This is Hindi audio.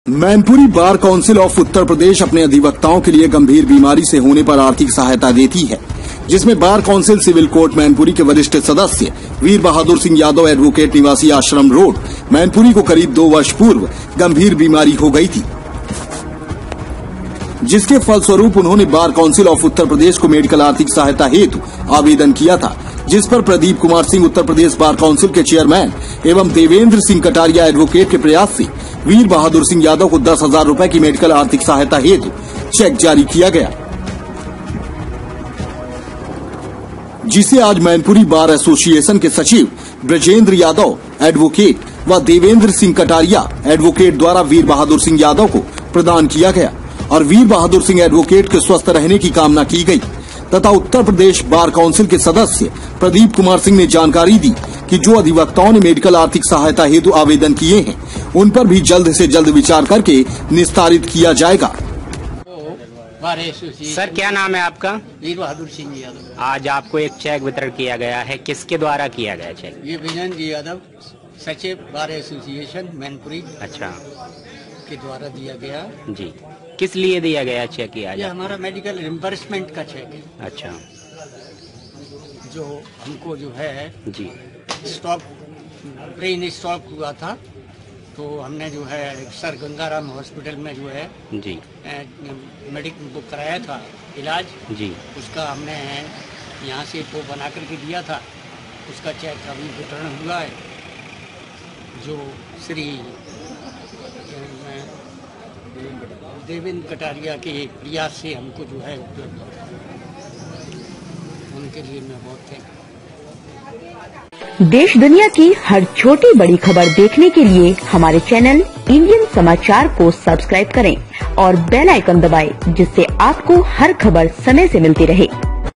Mainpuri bar council of Uttar Pradesh अपने अधिवक्ताओं के लिए गंभीर बीमारी से होने पर आर्थिक सहायता देती है, जिसमें bar council civil court Mainpuri के वरिष्ठ सदस्य वीर बहादुर सिंह यादव एडवोकेट निवासी आश्रम रोड मैनपुरी को करीब 2 वर्ष पूर्व गंभीर बीमारी हो गई थी, जिसके फलस्वरूप उन्होंने बार काउंसिल ऑफ उत्तर प्रदेश को मेडिकल आर्थिक सहायता हेतु आवेदन किया था, जिस पर प्रदीप कुमार सिंह उत्तर प्रदेश बार काउंसिल के चेयरमैन एवं देवेंद्र सिंह कटारिया एडवोकेट के प्रयास से वीर बहादुर सिंह यादव को 10,000 रूपए की मेडिकल आर्थिक सहायता हेतु चेक जारी किया गया, जिसे आज मैनपुरी बार एसोसिएशन के सचिव ब्रजेंद्र यादव एडवोकेट व देवेंद्र सिंह कटारिया एडवोकेट द्वारा वीर बहादुर सिंह यादव को प्रदान किया गया और वीर बहादुर सिंह एडवोकेट के स्वस्थ रहने की कामना की गई तथा उत्तर प्रदेश बार काउंसिल के सदस्य प्रदीप कुमार सिंह ने जानकारी दी कि जो अधिवक्ताओं ने मेडिकल आर्थिक सहायता हेतु आवेदन किए हैं, उन पर भी जल्द से जल्द विचार करके निस्तारित किया जाएगा। सर, क्या नाम है आपका? वीर बहादुर सिंह यादव। आज आपको एक चेक वितरण किया गया है, किसके द्वारा किया गया चेक? ये विजन जी यादव सचिव बार एसोसिएशन मैनपुरी अच्छा के द्वारा दिया गया जी। किस लिए दिया गया चेक? ये हमारा मेडिकल रिम्बर्समेंट का चेक है। अच्छा, जो हमको जो है जी स्टॉक ब्रेन स्टॉक हुआ था, तो हमने जो है सर गंगाराम हॉस्पिटल में जो है जी मेडिकल बुक कराया था इलाज जी। उसका हमने यहाँ से वो बना करके दिया था, उसका चेक अभी वितरण हुआ है। जो श्री देवेंद्र कटारिया के प्रयास से हमको जो है उनके लिए मैं बहुत थैंक। देश दुनिया की हर छोटी बड़ी खबर देखने के लिए हमारे चैनल इंडियन समाचार को सब्सक्राइब करें और बेल आइकन दबाएं, जिससे आपको हर खबर समय से मिलती रहे।